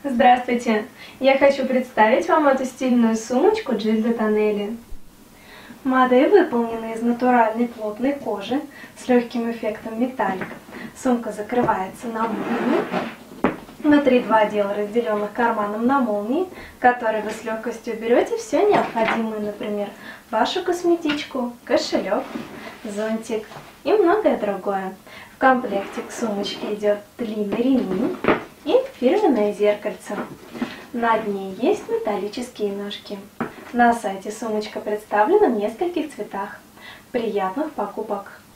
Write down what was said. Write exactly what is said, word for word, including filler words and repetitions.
Здравствуйте! Я хочу представить вам эту стильную сумочку Gilda Tonelli. Модель выполнена из натуральной плотной кожи с легким эффектом металлика. Сумка закрывается на молнию. Внутри два отдела, разделенных карманом на молнии, в которые вы с легкостью берете все необходимое, например, вашу косметичку, кошелек, зонтик и многое другое. В комплекте к сумочке идет длинный ремень и фирменное зеркальце. На дне есть металлические ножки. На сайте сумочка представлена в нескольких цветах. Приятных покупок!